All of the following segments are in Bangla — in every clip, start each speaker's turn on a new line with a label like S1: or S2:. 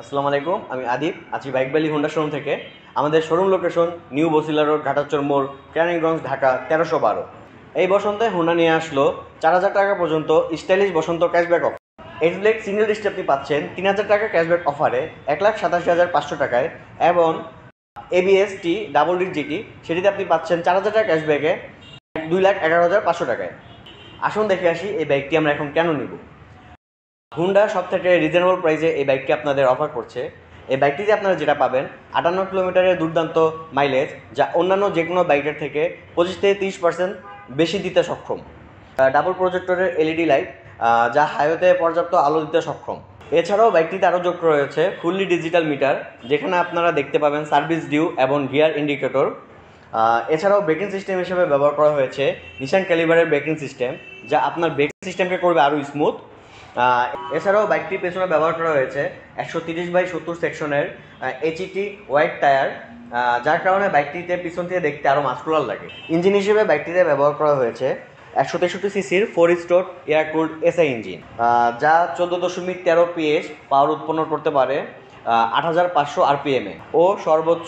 S1: আসসালামু আলাইকুম, আমি আদিব আছি বাইক ভ্যালি হোন্ডা শোরুম থেকে। আমাদের showroom location new Basila road, Ghatachar মোড়, কেরানীগঞ্জ, ঢাকা 1312। এই বসন্তে হোন্ডা নিয়ে আসলো 4000 টাকা পর্যন্ত স্টাইলিশ বসন্ত cashback offer. X blade single ডিস্টে আপনি পাচ্ছেন 3000 টাকা ক্যাশব্যাক অফারে 1,87,500 টাকায়, এবং এবিএসটি ডাবল ডিট জিটি সেটিতে আপনি পাচ্ছেন 4000 টাকা ক্যাশব্যাকে 2,11,500 টাকায়। আসুন দেখে আসি এই বাইকটি আমরা এখন কেন নিব। হুন্ডা সব থেকে রিজনেবল প্রাইসে এই বাইকটি আপনাদের অফার করছে। এই বাইকটিতে আপনারা যেটা পাবেন 58 কিলোমিটারের দুর্দান্ত মাইলেজ, যা অন্যান্য যে কোনো বাইকের থেকে 25 থেকে 30% বেশি দিতে সক্ষম। ডাবল প্রজেক্টরের এলইডি লাইট, যা হাইওয়েতে পর্যাপ্ত আলো দিতে সক্ষম। এছাড়াও বাইকটিতে আরও যোগ করা হয়েছে ফুললি ডিজিটাল মিটার, যেখানে আপনারা দেখতে পাবেন সার্ভিস ডিউ এবং গিয়ার ইন্ডিকেটর। এছাড়াও ব্রেকিং সিস্টেম হিসেবে ব্যবহার করা হয়েছে নিশান ক্যালিবারের ব্রেকিং সিস্টেম, যা আপনার ব্রেকিং সিস্টেমকে করবে আরও স্মুথ। এছাড়াও বাইকটির পেছনে ব্যবহার করা হয়েছে 130/70 সেকশনের এইচইটি ওয়াইড টায়ার, যার কারণে বাইকটিতে পিছন থেকে দেখতে আরও মাস্কুলার লাগে। ইঞ্জিন হিসেবে বাইকটিতে ব্যবহার করা হয়েছে 163 সিসির 4 stroke air cooled SI engine, যা 14.13 PS পাওয়ার উৎপন্ন করতে পারে 8500 RPM-এ, ও সর্বোচ্চ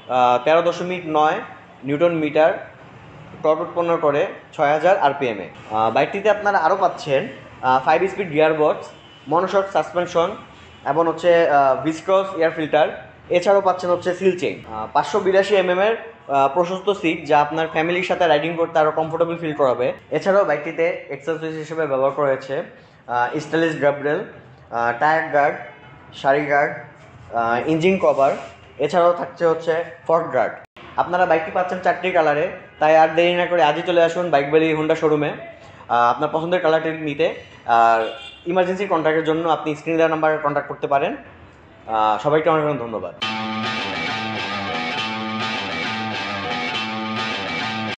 S1: 13.9 নিউটন মিটার টর্ক উৎপন্ন করে 6000 RPM-এ। বাইকটিতে আপনারা আরও পাচ্ছেন 5 speed gear box, monoshock suspension, এবং ভিসক্রস এয়ার ফিল্টার। এছাড়াও পাচ্ছেন সিল চেইন, 582 এর প্রশস্ত সিট, যা আপনার ফ্যামিলির সাথে রাইডিং করতে আরও কমফোর্টেবল ফিল করাবে। এছাড়াও বাইকটিতে এক্সেসরিজ হিসেবে ব্যবহার করা হয়েছে stylish grab rail, tyre guard, sari guard, engine cover. এছাড়াও থাকছে ফগ গার্ড। আপনারা বাইকটি পাচ্ছেন 4টি কালারে, তাই আর দেরি না করে আজই চলে আসুন বাইক ভ্যালি হোন্ডা শোরুমে আপনার পছন্দের কালারটি নিতে। আর ইমার্জেন্সি কন্ট্যাক্টের জন্য আপনি স্ক্রিনে দেওয়া নাম্বারে কন্ট্যাক্ট করতে পারেন। সবাইকে অনেক অনেক ধন্যবাদ।